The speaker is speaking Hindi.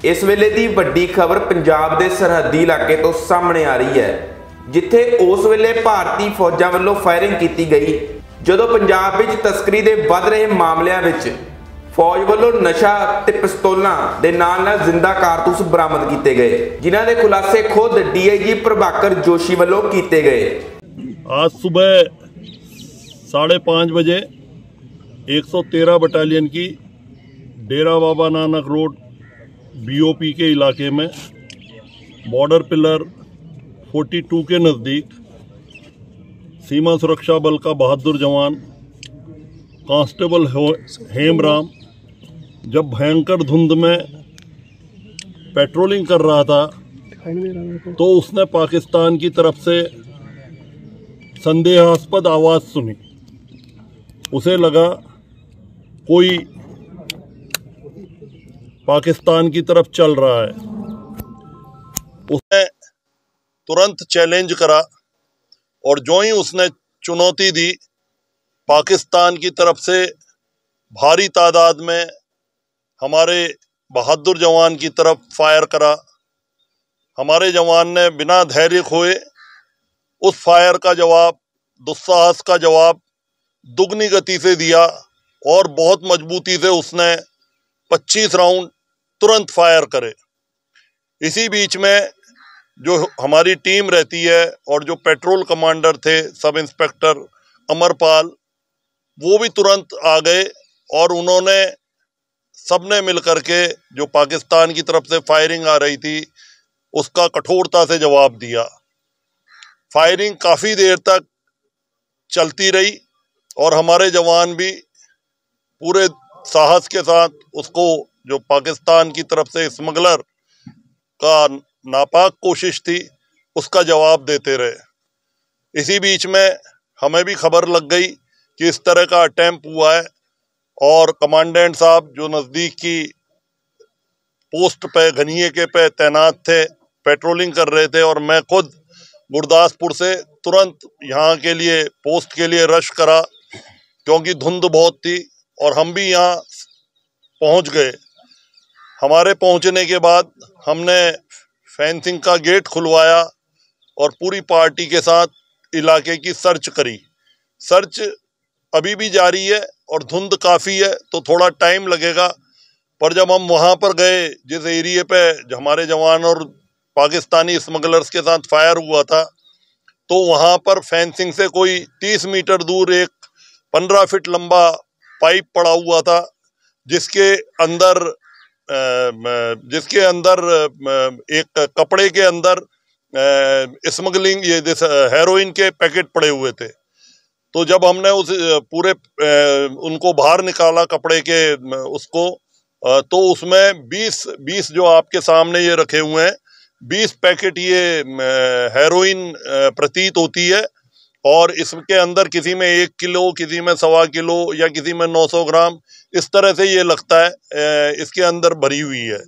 इस वेले दी वड्डी खबर पंजाब के सरहदी इलाके तो सामने आ रही है, जिथे उस वेले भारतीय फौजां वल्लों फायरिंग की गई जदों पंजाब विच तस्करी के वध रहे मामलों विच फौज वल्लों नशा ते पिस्तौलां दे नाल जिंदा कारतूस बरामद किए गए, जिन्हां दे खुलासे खुद DIG प्रभाकर जोशी वल्लों किए गए। आज सुबह 5:30 बजे 113 बटालियन की डेरा बाबा नानक रोड BOP के इलाके में बॉर्डर पिलर 42 के नज़दीक सीमा सुरक्षा बल का बहादुर जवान कांस्टेबल हेमराम जब भयंकर धुंध में पेट्रोलिंग कर रहा था तो उसने पाकिस्तान की तरफ से संदेहास्पद आवाज़ सुनी। उसे लगा कोई पाकिस्तान की तरफ चल रहा है। उसने तुरंत चैलेंज करा और जो ही उसने चुनौती दी, पाकिस्तान की तरफ से भारी तादाद में हमारे बहादुर जवान की तरफ फायर करा। हमारे जवान ने बिना धैर्य खोए उस फायर का जवाब, दुस्साहस का जवाब दुगनी गति से दिया और बहुत मजबूती से उसने 25 राउंड तुरंत फायर करे। इसी बीच में जो हमारी टीम रहती है और जो पेट्रोल कमांडर थे सब इंस्पेक्टर अमरपाल, वो भी तुरंत आ गए और उन्होंने सबने मिलकर के जो पाकिस्तान की तरफ से फायरिंग आ रही थी उसका कठोरता से जवाब दिया। फायरिंग काफ़ी देर तक चलती रही और हमारे जवान भी पूरे साहस के साथ उसको, जो पाकिस्तान की तरफ से स्मगलर का नापाक कोशिश थी, उसका जवाब देते रहे। इसी बीच में हमें भी खबर लग गई कि इस तरह का अटेम्प्ट हुआ है और कमांडेंट साहब जो नज़दीक की पोस्ट पे घनिये के पे तैनात थे, पेट्रोलिंग कर रहे थे और मैं खुद गुरदासपुर से तुरंत यहाँ के लिए पोस्ट के लिए रश करा क्योंकि धुंध बहुत थी और हम भी यहाँ पहुँच गए। हमारे पहुँचने के बाद हमने फेंसिंग का गेट खुलवाया और पूरी पार्टी के साथ इलाके की सर्च करी। सर्च अभी भी जारी है और धुंध काफ़ी है तो थोड़ा टाइम लगेगा, पर जब हम वहाँ पर गए जिस एरिए पे हमारे जवान और पाकिस्तानी स्मगलर्स के साथ फायर हुआ था, तो वहाँ पर फेंसिंग से कोई 30 मीटर दूर एक 15 फीट लंबा पाइप पड़ा हुआ था जिसके अंदर एक कपड़े के अंदर स्मगलिंग हेरोइन के पैकेट पड़े हुए थे। तो जब हमने उस पूरे उनको बाहर निकाला कपड़े के उसको, तो उसमें 20 जो आपके सामने ये रखे हुए हैं 20 पैकेट ये हेरोइन प्रतीत होती है और इसके अंदर किसी में 1 किलो, किसी में 1.25 किलो या किसी में 900 ग्राम, इस तरह से ये लगता है इसके अंदर भरी हुई है।